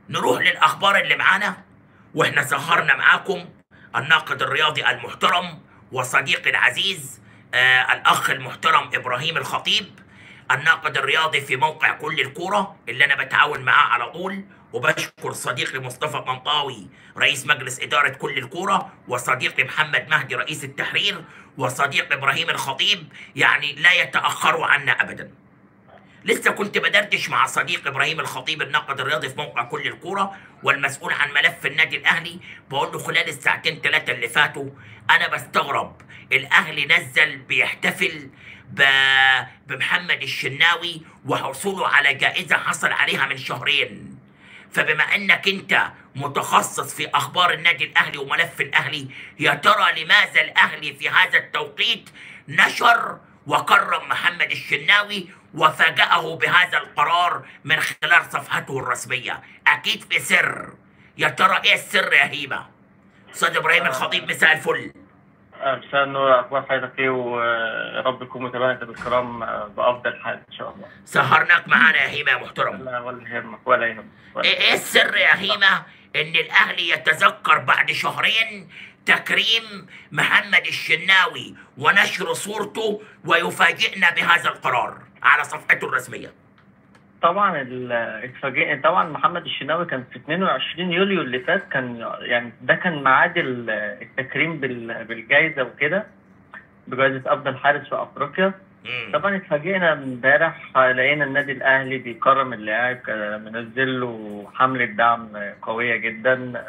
نروح للأخبار اللي معانا. واحنا سهرنا معاكم الناقد الرياضي المحترم وصديقي العزيز الأخ المحترم إبراهيم الخطيب، الناقد الرياضي في موقع كل الكورة اللي أنا بتعاون معاه على طول. وبشكر صديقي مصطفى طنطاوي رئيس مجلس إدارة كل الكورة، وصديقي محمد مهدي رئيس التحرير، وصديق إبراهيم الخطيب، يعني لا يتأخروا عنا أبداً. لسه كنت بدردش مع صديق ابراهيم الخطيب الناقد الرياضي في موقع كل الكوره والمسؤول عن ملف النادي الاهلي، بقول له خلال الساعتين ثلاثه اللي فاتوا انا بستغرب الاهلي نزل بيحتفل بمحمد الشناوي وحصوله على جائزه حصل عليها من شهرين. فبما انك انت متخصص في اخبار النادي الاهلي وملف الاهلي، يا ترى لماذا الاهلي في هذا التوقيت نشر وكرم محمد الشناوي وفاجأه بهذا القرار من خلال صفحته الرسمية؟ أكيد في سر. يا ترى إيه السر يا هيبة؟ أستاذ إبراهيم الخطيب، مساء الفل. مساء النور. أخبار حضرتك إيه؟ ورب يكون متابعنا بالكرام بأفضل حال إن شاء الله. سهرناك معانا يا هيمة يا محترم. لا ولا يهمك ولا يهمك. إيه السر يا هيمة إن الأهلي يتذكر بعد شهرين تكريم محمد الشناوي ونشر صورته ويفاجئنا بهذا القرار على صفحته الرسمية؟ طبعا اتفاجئنا. طبعا محمد الشناوي كان في 22 يوليو اللي فات، كان يعني ده كان ميعاد التكريم بالجائزه وكده، بجائزه افضل حارس في افريقيا. طبعا اتفاجئنا امبارح لقينا النادي الاهلي بيكرم اللاعب، منزل له حمله دعم قويه جدا.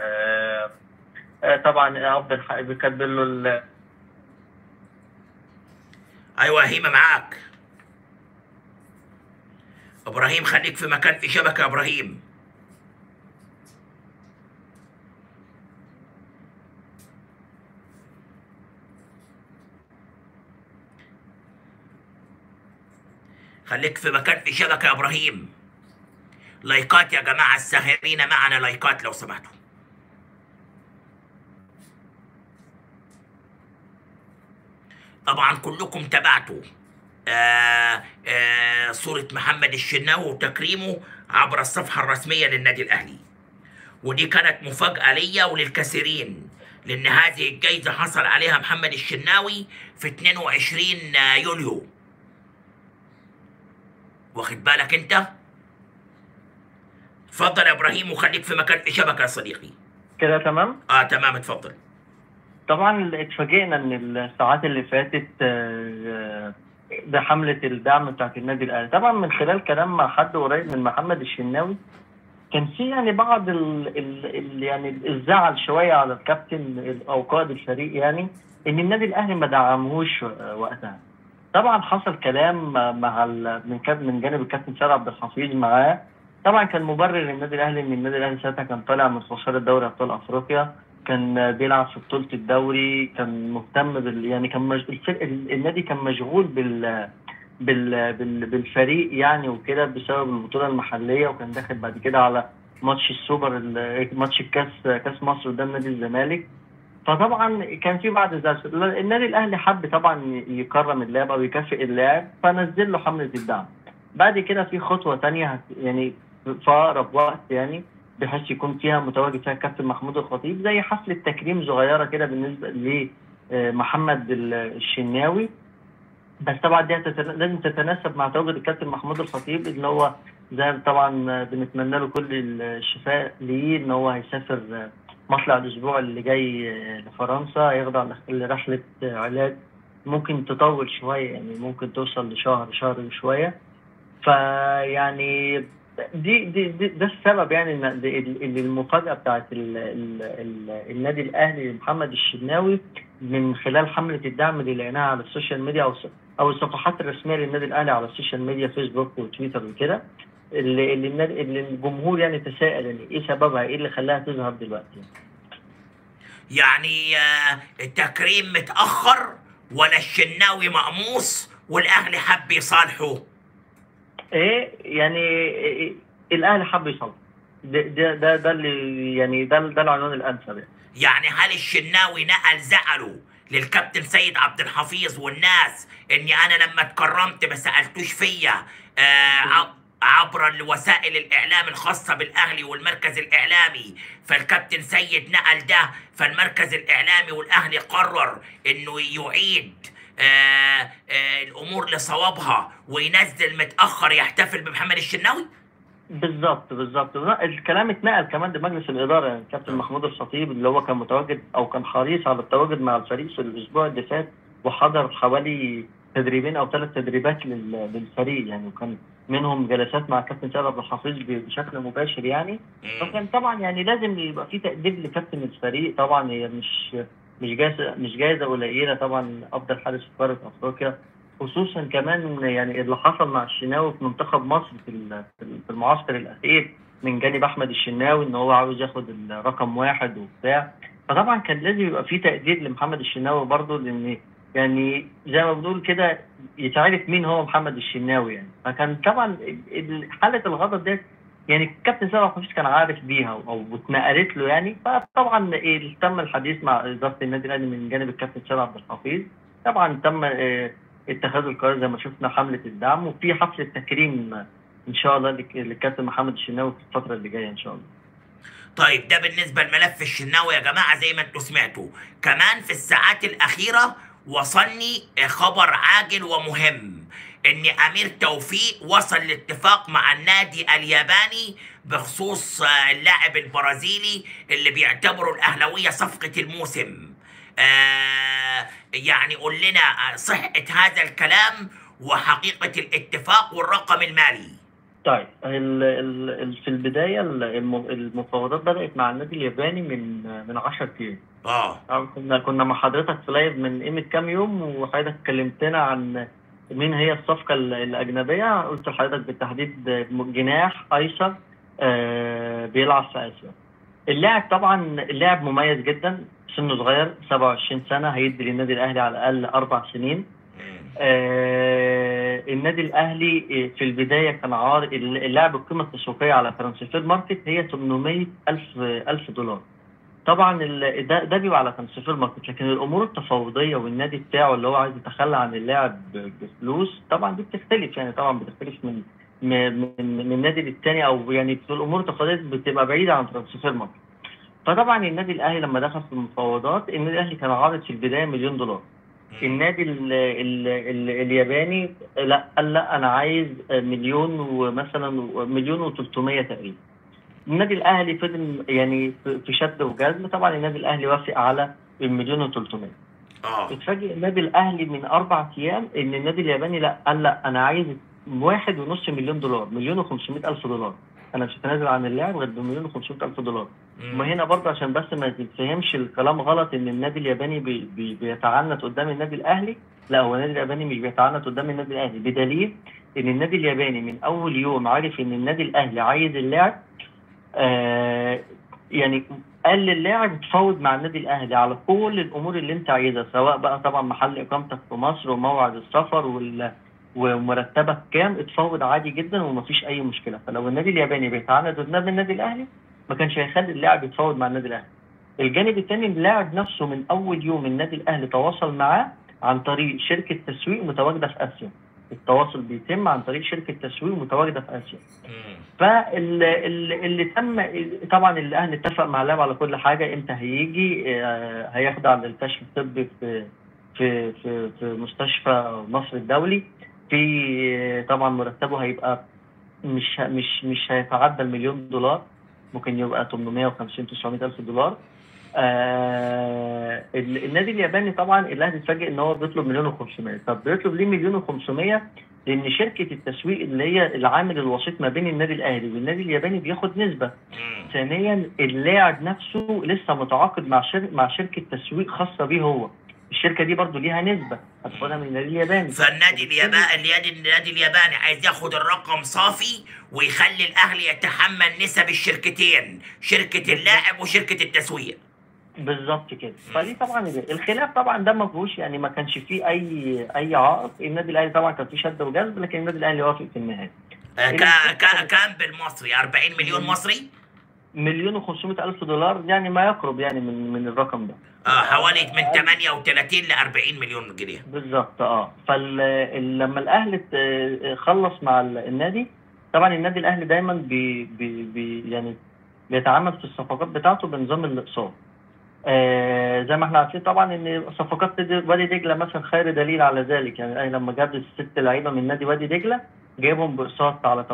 طبعا افضل بيكتب له ايوه هيمه معاك. ابراهيم خليك في مكان في شبكه يا ابراهيم. خليك في مكان في شبكه يا ابراهيم. لايكات يا جماعه الساهرين معنا، لايكات لو سمحتوا. طبعا كلكم تابعتوا صورة محمد الشناوي وتكريمه عبر الصفحة الرسمية للنادي الأهلي، ودي كانت مفاجأة ليا وللكثيرين، لأن هذه الجائزة حصل عليها محمد الشناوي في 22 يوليو. واخد بالك أنت؟ اتفضل يا إبراهيم وخليك في مكان في شبكة يا صديقي. كده تمام؟ تمام، اتفضل. طبعا اتفاجئنا ان الساعات اللي فاتت بحملة الدعم بتاعت النادي الاهلي. طبعا من خلال كلام مع حد قريب من محمد الشناوي، كان في يعني بعض يعني الزعل شويه على الكابتن او قائد الفريق، يعني ان النادي الاهلي ما دعمهوش وقتها. طبعا حصل كلام مع من جانب الكابتن سيد عبد الحفيظ معاه. طبعا كان مبرر النادي الاهلي ان النادي الاهلي ساعتها كان طالع من خساره دوري ابطال افريقيا، كان بيلعب في بطوله الدوري، كان مهتم يعني كان النادي كان مشغول بالفريق يعني وكده بسبب البطوله المحليه، وكان داخل بعد كده على ماتش السوبر، ماتش كاس مصر قدام نادي الزمالك. فطبعا كان في بعض ذلك النادي الاهلي حب طبعا يكرم اللاعب او يكافئ اللاعب، فنزل له حمله الدعم. بعد كده في خطوه ثانيه يعني في اقرب وقت، يعني بحيث يكون فيها متواجد فيها الكابتن محمود الخطيب، زي حفله تكريم صغيره كده بالنسبه لمحمد الشناوي. بس طبعا دي لازم تتناسب مع تواجد الكابتن محمود الخطيب، اللي هو زي طبعا بنتمنى له كل الشفاء ليه، ان هو هيسافر مطلع الاسبوع اللي جاي لفرنسا، يخضع لرحله علاج ممكن تطول شويه، يعني ممكن توصل شهر وشويه. فيعني ده السبب، يعني ان المفاجاه بتاعت النادي الاهلي لمحمد الشناوي من خلال حمله الدعم اللي لقيناها على السوشيال ميديا او الصفحات الرسميه للنادي الاهلي على السوشيال ميديا، فيسبوك وتويتر وكده، اللي الجمهور يعني تساءل يعني ايه سببها، ايه اللي خلاها تظهر دلوقتي. يعني التكريم متاخر ولا الشناوي مقموص والاهلي حب يصالحه؟ ايه يعني الاهلي حب يصالحه، ده اللي يعني ده العنوان الانسب. يعني هل الشناوي نقل زعله للكابتن سيد عبد الحفيظ والناس اني انا لما اتكرمت ما سالتوش فيا عبر وسائل الاعلام الخاصه بالاهلي والمركز الاعلامي، فالكابتن سيد نقل ده، فالمركز الاعلامي والاهلي قرر انه يعيد الامور لصوابها وينزل متاخر يحتفل بمحمد الشناوي. بالظبط الكلام اتنقل كمان لمجلس الاداره، يعني الكابتن محمود الخطيب اللي هو كان متواجد او كان حريص على التواجد مع الفريق في الاسبوع اللي فات، وحضر حوالي تدريبين او 3 تدريبات للفريق يعني، وكان منهم جلسات مع الكابتن سيد عبد الحفيظ بشكل مباشر يعني. فكان طبعا يعني لازم يبقى في تقدير لكابتن الفريق، طبعا هي مش جائزه قليله طبعا، افضل حارس في قاره افريقيا، خصوصا كمان يعني اللي حصل مع الشناوي في منتخب مصر في المعسكر الاخير من جانب احمد الشناوي، ان هو عاوز ياخد الرقم 1 وبتاع. فطبعا كان لازم يبقى في تقدير لمحمد الشناوي برضه، لان يعني زي ما بنقول كده يتعرف مين هو محمد الشناوي يعني. فكان طبعا حاله الغضب ديت يعني الكابتن سيد عبد الحفيظ كان عارف بيها او اتنقلت له يعني. فطبعا تم الحديث مع اداره النادي الاهلي من جانب الكابتن سيد عبد الحفيظ، طبعا تم اتخاذ القرار زي ما شفنا حمله الدعم، وفي حفله تكريم ان شاء الله للكابتن محمد الشناوي في الفتره اللي جايه ان شاء الله. طيب ده بالنسبة لملف الشناوي يا جماعة. زي ما انتوا سمعتوا كمان في الساعات الأخيرة وصلني خبر عاجل ومهم، ان امير توفيق وصل لاتفاق مع النادي الياباني بخصوص اللاعب البرازيلي اللي بيعتبروا الاهلاوية صفقة الموسم. يعني قول لنا صحة هذا الكلام وحقيقة الاتفاق والرقم المالي. طيب في البدايه المفاوضات بدات مع النادي الياباني من 10 ايام. كنا مع حضرتك في لايف من قيمه كام يوم، وحضرتك كلمتنا عن مين هي الصفقه الاجنبيه. قلت لحضرتك بالتحديد جناح ايسر بيلعب في اسيا. اللاعب مميز جدا، سنه صغير 27 سنه، هيدي للنادي الاهلي على الاقل 4 سنين. النادي الاهلي في البدايه كان اللاعب القيمه التسويقيه على ترانسفير ماركت هي 800 الف دولار. طبعا ده بيبقى على ترانسفير ماركت، لكن الامور التفاوضيه والنادي بتاعه اللي هو عايز يتخلى عن اللاعب بفلوس طبعا دي بتختلف يعني، طبعا بتختلف من نادي للتاني، او يعني في الامور التفاوضيه بتبقى بعيده عن ترانسفير ماركت. فطبعا النادي الاهلي لما دخل في المفاوضات، النادي الاهلي كان عارض في البدايه مليون دولار. النادي الياباني لا قال لا انا عايز مليون، ومثلا مليون و300 تقريبا. النادي الاهلي فضل يعني في شد وجذب، طبعا النادي الاهلي وافق على المليون و300. اتفاجئ النادي الاهلي من 4 ايام ان النادي الياباني لا قال لا انا عايز 1.5 مليون دولار، مليون و500 الف دولار. انا مش هتنازل عن اللاعب غير بمليون و500 الف دولار. وما هنا برضه عشان بس ما تتفهمش الكلام غلط ان النادي الياباني بيتعنت قدام النادي الاهلي، لا هو النادي الياباني مش بيتعنت قدام النادي الاهلي، بدليل ان النادي الياباني من اول يوم عارف ان النادي الاهلي عايز اللاعب. يعني قال للاعب تفاوض مع النادي الاهلي على كل الامور اللي انت عايزها، سواء بقى طبعا محل اقامتك في مصر وموعد السفر ومرتبك كام، اتفاوض عادي جدا ومفيش اي مشكله. فلو النادي الياباني بيتعاند قدام النادي الاهلي ما كانش هيخلي اللاعب يتفاوض مع النادي الاهلي. الجانب الثاني اللاعب نفسه من اول يوم النادي الاهلي تواصل معاه عن طريق شركه تسويق متواجده في اسيا. التواصل بيتم عن طريق شركه تسويق متواجده في اسيا. فاللي تم طبعا الاهلي اتفق مع اللاعب على كل حاجه، امتى هيجي، هيخضع للكشف الطبي في مستشفى مصر الدولي. في طبعا مرتبه هيبقى مش هيتعدى المليون دولار، ممكن يبقى 850 900 الف دولار. النادي الياباني طبعا الاهلي اتفاجئ ان هو بيطلب مليون و500. طب بيطلب ليه مليون و500؟ لان شركه التسويق اللي هي العامل الوسيط ما بين النادي الاهلي والنادي الياباني بياخد نسبه. ثانيا اللاعب نفسه لسه متعاقد مع شركه تسويق خاصه بيه هو، الشركه دي برضو ليها نسبه هتاخدها من النادي الياباني. فالنادي الياباني عايز ياخد الرقم صافي ويخلي الاهلي يتحمل نسب الشركتين، شركه اللاعب وشركه التسويق. بالظبط كده. فدي طبعا الخلاف طبعا ده ما فيهوش يعني، ما كانش فيه اي عائق. النادي الاهلي طبعا كان فيه شد وجذب، لكن النادي الاهلي وافق في النهايه. كام بالمصري؟ 40 مليون مصري؟ مليون و500 الف دولار، يعني ما يقرب يعني من الرقم ده. حوالي من 38 ل 40 مليون جنيه بالظبط. فلما الاهلي خلص مع النادي، طبعا النادي الاهلي دايما يعني بيتعامل في الصفقات بتاعته بنظام الاقساط. زي ما احنا عارفين طبعا ان صفقات وادي دجله مثلا خير دليل على ذلك. يعني الاهلي لما جاب الست لعيبه من نادي وادي دجله جايبهم باقساط على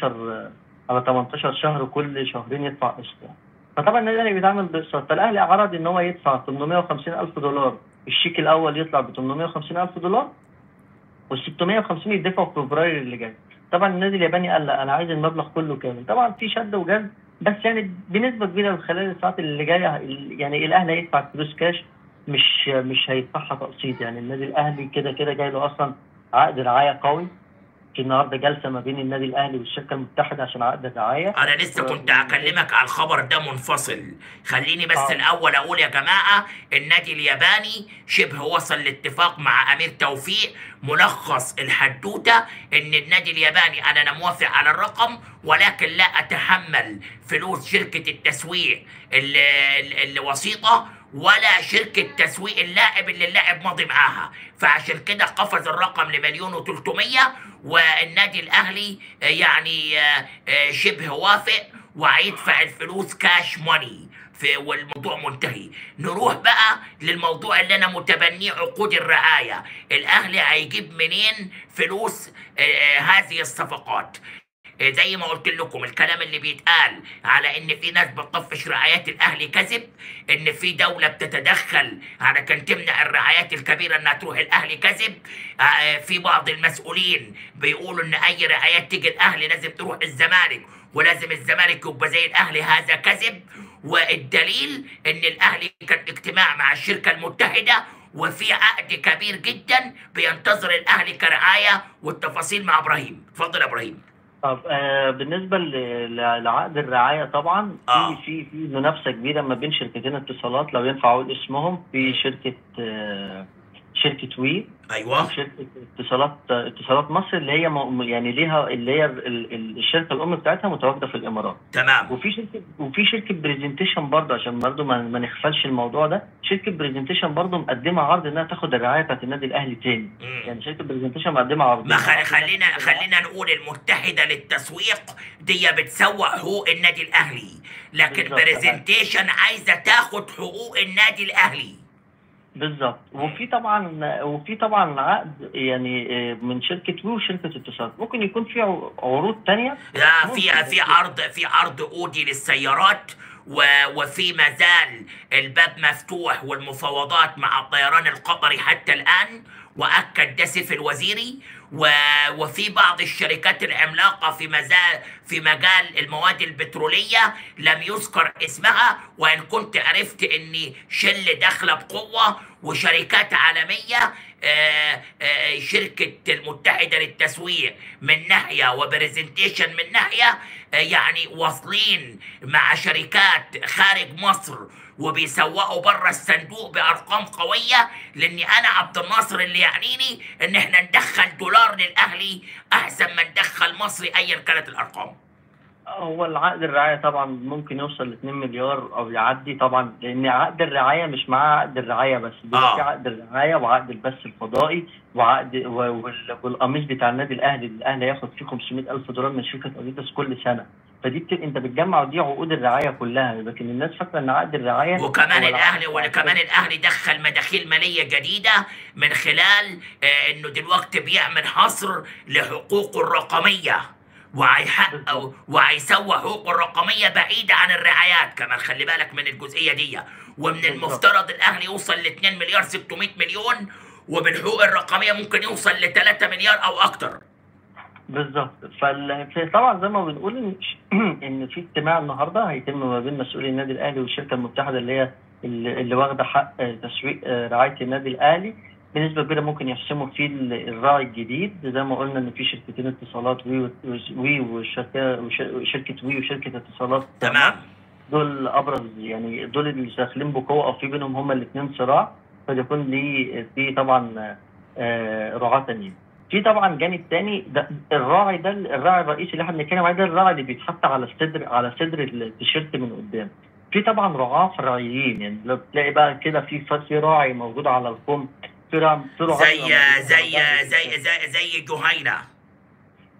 18 شهر، كل شهرين يدفع قسط. فطبعا النادي الاهلي بيتعامل باقساط، فالاهلي عرض ان هو يدفع 850 الف دولار، الشيك الاول يطلع ب 850 الف دولار، وال 650 يدفعوا في فبراير اللي جاي. طبعا النادي الياباني قال لا، انا عايز المبلغ كله كامل. طبعا في شد وجذب، بس يعني بنسبه كبيره خلال الساعات اللي جايه يعني الاهلي هيدفع فلوس كاش، مش هيدفعها تقسيط. يعني النادي الاهلي كده كده جاي له اصلا عقد رعايه قوي. في النهارده جلسه ما بين النادي الاهلي والشركه المتحده عشان عقد الرعايه. انا لسه كنت اكلمك على الخبر ده منفصل. خليني بس اه الاول اقول يا جماعه، النادي الياباني شبه وصل لاتفاق مع امير توفيق. ملخص الحدوته ان النادي الياباني انا موافق على الرقم، ولكن لا اتحمل فلوس شركه التسويق اللي وسيطه، ولا شركة تسويق اللاعب اللي اللاعب ماضي معاها. فعشان كده قفز الرقم لمليون و300، والنادي الأهلي يعني شبه وافق وهيدفع الفلوس كاش ماني والموضوع منتهي. نروح بقى للموضوع اللي انا متبنيه، عقود الرعايه. الاهلي هيجيب منين فلوس هذه الصفقات؟ زي ما قلت لكم الكلام اللي بيتقال على ان في ناس بتطفش رعايات الاهلي كذب، ان في دوله بتتدخل على كان تمنع الرعايات الكبيره انها تروح الاهلي كذب. في بعض المسؤولين بيقولوا ان اي رعايات تيجي الاهلي لازم تروح الزمالك، ولازم الزمالك يبقى زي الاهلي، هذا كذب. والدليل ان الاهلي كان اجتماع مع الشركه المتحده وفي عقد كبير جدا بينتظر الاهلي كرعايه، والتفاصيل مع ابراهيم. اتفضل يا ابراهيم. طب بالنسبة لعقد الرعاية، طبعا في منافسة كبيرة ما بين شركتين اتصالات، لو ينفع أقول اسمهم. في شركة وي، ايوه، وشركة اتصالات مصر اللي هي يعني ليها اللي هي الشركة الأم بتاعتها متواجدة في الإمارات. تمام. وفي شركة برزنتيشن برضه، عشان برضه ما نغفلش الموضوع ده. شركة برزنتيشن برضه مقدمة عرض إنها تاخد الرعاية بتاعت النادي الأهلي تاني. يعني شركة برزنتيشن مقدمة عرض. ما خلينا نقول المتحدة للتسويق دي بتسوق حقوق النادي الأهلي، لكن برزنتيشن عايزة تاخد حقوق النادي الأهلي. بالظبط. وفي طبعا عقد يعني من شركه وي وشركه اتصالات. ممكن يكون في عروض تانية. لا، في عرض اودي للسيارات، وفي مازال الباب مفتوح والمفاوضات مع الطيران القطري حتى الآن، وأكد ده سيف الوزيري. وفي بعض الشركات العملاقة في مجال المواد البترولية لم يذكر اسمها، وإن كنت عرفت إن شل داخلة بقوة وشركات عالمية. شركة المتحدة للتسويق من ناحية وبرزنتيشن من ناحية، يعني واصلين مع شركات خارج مصر وبيسوقوا بره الصندوق بارقام قويه. لاني انا عبد الناصر اللي يعنيني ان احنا ندخل دولار للاهلي احسن ما ندخل مصري ايا كانت الارقام. هو العقد الرعايه طبعا ممكن يوصل ل 2 مليار او يعدي طبعا، لان عقد الرعايه مش معاه عقد الرعايه بس، في عقد الرعايه وعقد البث الفضائي وعقد والقميص بتاع النادي الاهلي. الاهلي هياخد فيه 500 الف دولار من شركه اديداس كل سنه. فدي انت بتجمع دي عقود الرعايه كلها، لكن الناس فاكره ان عقد الرعايه. وكمان الاهلي دخل مداخيل ماليه جديده من خلال انه دلوقتي بيعمل حصر لحقوقه الرقميه، وهيحقق وهيسوى حقوقه الرقميه بعيده عن الرعايات كمان. خلي بالك من الجزئيه دي. ومن المفترض الاهلي يوصل ل 2 مليار 600 مليون، وبالحقوق الرقميه ممكن يوصل ل 3 مليار او اكتر. بالظبط. فطبعا زي ما بنقول ان في اجتماع النهارده هيتم ما بين مسؤولي النادي الاهلي والشركه المتحده اللي واخده حق تسويق رعايه النادي الاهلي. بنسبه كبيره ممكن يحسموا فيه الراعي الجديد. زي ما قلنا ان في شركتين اتصالات، وي وشركه وي وشركه اتصالات. تمام. دول ابرز، يعني دول اللي داخلين بقوه، او في بينهم هما الاثنين صراع، فيكون في طبعا رعاة تانيين. في طبعا جانب تاني، ده الراعي الرئيسي اللي احنا بنتكلم عليه، ده الراعي اللي بيتحط على صدر التيشيرت من قدام. في طبعا رعاة فرعيين، يعني لو تلاقي بقى كده في راعي موجود على الكم، في رعاة زي جهينة.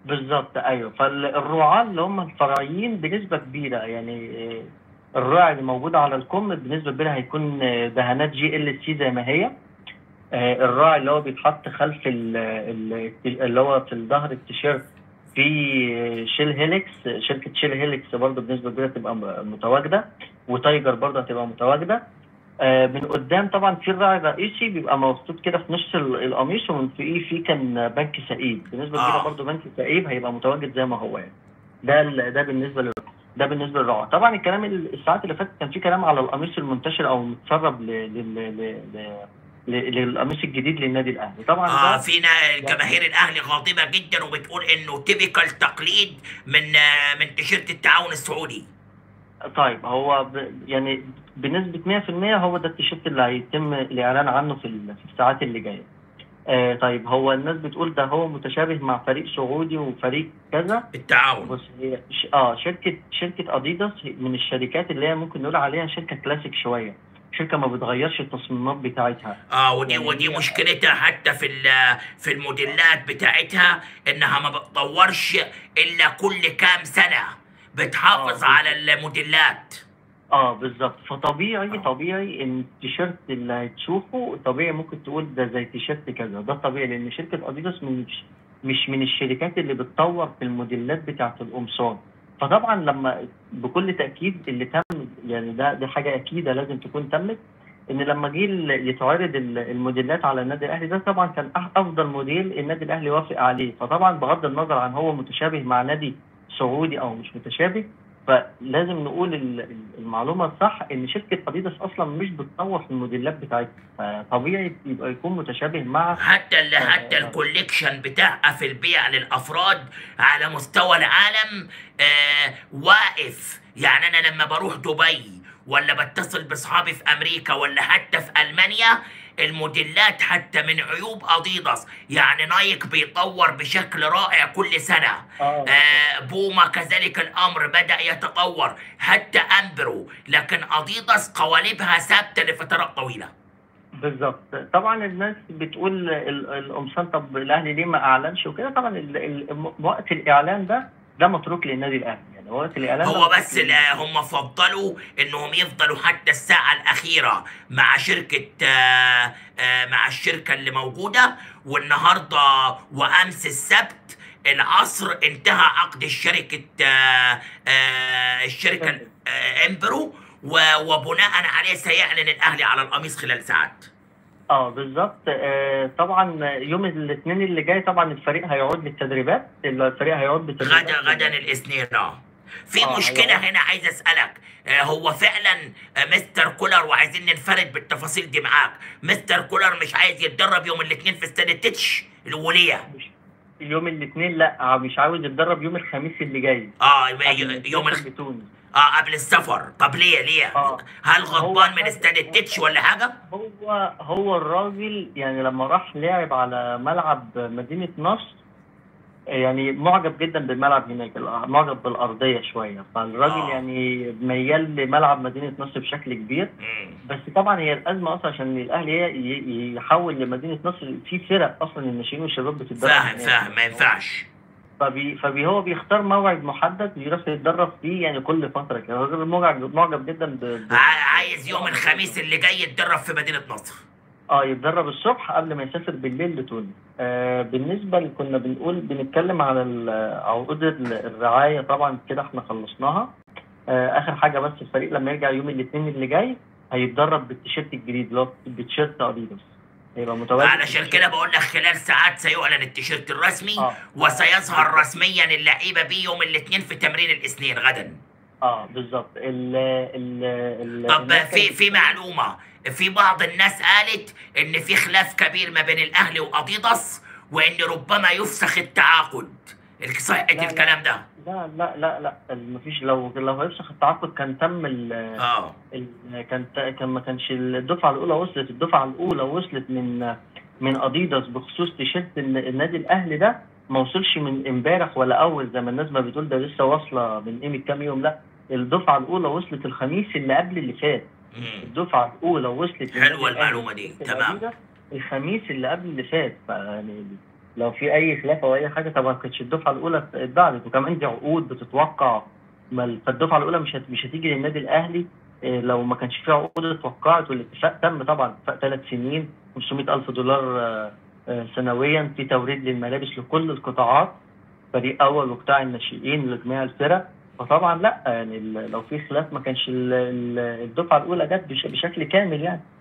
بالظبط ايوه. فالرعاة اللي هم الفرعيين بنسبه كبيره يعني الراعي اللي موجود على الكم بنسبه كبيره هيكون دهانات GLC زي ما هي. الراعي اللي هو بيتحط خلف اللي هو في الظهر التيشيرت في شيل هيليكس، شركه شيل هيليكس برضه بنسبه كبيره تبقى متواجده، وتايجر برضه هتبقى متواجده. من قدام طبعا في الراعي الرئيسي بيبقى محطوط كده في نص القميص، ومن فوقيه في كان بنك سعيد بنسبه كبيره اه برضه بنك سعيد هيبقى متواجد زي ما هو يعني. ده بالنسبه ده بالنسبه للرعاة. طبعا الكلام الساعات اللي فاتت كان في كلام على القميص المنتشر او المتسرب للقميص الجديد للنادي الاهلي. طبعا ده فينا جماهير الاهلي غاضبه جدا وبتقول انه تيبيكال تقليد من تيشيرت التعاون السعودي. طيب هو يعني بنسبه 100% هو ده التيشيرت اللي هيتم الاعلان عنه في الساعات اللي جايه. طيب هو الناس بتقول ده هو متشابه مع فريق سعودي وفريق كذا. التعاون. بص هي شركة اديداس من الشركات اللي هي ممكن نقول عليها شركة كلاسيك شوية، شركة ما بتغيرش التصميمات بتاعتها. يعني ودي هي مشكلتها حتى في الموديلات بتاعتها، انها ما بتطورش الا كل كام سنه، بتحافظ على بالظبط. الموديلات. بالظبط. فطبيعي اه طبيعي ان التيشيرت اللي هتشوفه طبيعي ممكن تقول ده زي تيشيرت كذا، ده طبيعي لان شركة اديداس مش من الشركات اللي بتطور في الموديلات بتاعت القمصان. فطبعا لما بكل تأكيد اللي تم يعني دي حاجة أكيدة لازم تكون تمت، إن لما جه يتعرض الموديلات على النادي الأهلي ده طبعا كان أفضل موديل النادي الأهلي وافق عليه. فطبعا بغض النظر عن هو متشابه مع نادي سعودي أو مش متشابه، فلازم نقول المعلومة الصح إن شركة أديداس أصلا مش بتطور في الموديلات بتاعتها، فطبيعي يبقى يكون متشابه مع حتى الكوليكشن بتاعها في البيع للافراد على مستوى العالم واقف. يعني انا لما بروح دبي ولا بتصل باصحابي في امريكا ولا حتى في المانيا، الموديلات حتى من عيوب اديداس، يعني نايك بيطور بشكل رائع كل سنه، بالظبط. بوما كذلك الامر بدأ يتطور، حتى امبرو، لكن اديداس قوالبها ثابته لفترات طويله. بالظبط. طبعا الناس بتقول القمصان طب الاهلي ليه ما اعلنش وكده. طبعا وقت الاعلان ده متروك للنادي الاهلي، يعني وقت الاعلان ده هو متروك بس للنادي الأهلي. هم فضلوا انهم يفضلوا حتى الساعة الأخيرة مع شركة مع الشركة اللي موجودة. والنهاردة وأمس السبت العصر انتهى عقد الشركة امبرو، وبناء عليه سيعلن الأهلي على القميص خلال ساعات. بالظبط. طبعا يوم الاثنين اللي جاي طبعا الفريق هيعود للتدريبات، الفريق هيعود غدا بالتدريبات الاثنين. في مشكلة هيعود. هنا عايز اسألك. هو فعلا مستر كولر، وعايزين ننفرد بالتفاصيل دي معاك، مستر كولر مش عايز يتدرب يوم الاثنين في استاد التتش الولية؟ مش يوم الاثنين، لا مش عاوز يتدرب يوم الخميس اللي جاي قبل ما يوم يسافر بتونس. قبل السفر. طب ليه؟ هل هو غضبان من استاد التتش ولا حاجة؟ هو الراجل يعني لما راح لعب على ملعب مدينة نصر يعني معجب جدا بالملعب هناك، معجب بالأرضية شوية، فالراجل اه يعني ميال لملعب مدينة نصر بشكل كبير. مم. بس طبعا هي الأزمة أصلا عشان الأهلي يحول لمدينة نصر في فرق أصلا الناشئين والشباب بتتدرب هناك. فاهم ما ينفعش. هو بيختار موعد محدد يروح يتدرب فيه يعني كل فترة كده. الراجل معجب جدا عايز يوم الخميس اللي جاي يتدرب في مدينة نصر. يتدرب الصبح قبل ما يسافر بالليل لتونس. بالنسبة كنا بنتكلم على عقود الرعاية، طبعا كده احنا خلصناها. آخر حاجة بس الفريق لما يرجع يوم الاثنين اللي جاي هيتدرب بالتيشيرت الجديد اللي هو بتيشيرت اديداس، هيبقى متواجد. علشان كده بقول لك خلال ساعات سيعلن التيشيرت الرسمي، وسيظهر بالظبط. رسميا اللعيبة بيه يوم الاثنين في تمرين الاثنين غدا. بالظبط. طب الناس كانت في معلومة، في بعض الناس قالت ان في خلاف كبير ما بين الاهلي واديداس، وان ربما يفسخ التعاقد. صحة لا الكلام ده؟ لا مفيش. لو هيفسخ التعاقد كان تم اه كان ما كانش الدفعه الاولى وصلت. الدفعه الاولى وصلت من اديداس بخصوص تيشيرت النادي الاهلي ده، ما وصلش من امبارح ولا اول زي ما الناس ما بتقول ده لسه واصله من قيمه كام يوم. لا، الدفعه الاولى وصلت الخميس اللي قبل اللي فات. الدفعه الاولى وصلت حلوة المعلومة دي. تمام. الخميس اللي قبل اللي فات. يعني لو في اي خلاف او اي حاجه طبعا ما كانتش الدفعه الاولى اتباعت، وكمان دي عقود بتتوقع. فالدفعه الاولى مش هتيجي للنادي الاهلي لو ما كانش في عقود اتوقعت، والاتفاق تم طبعا، اتفاق 3 سنين 500,000 دولار سنويا، في توريد للملابس لكل القطاعات، فريق اول وقطاع الناشئين لجميع الفرق. فطبعا لا يعني لو في خلاف ما كانش الدفعه الاولى جت بشكل كامل يعني.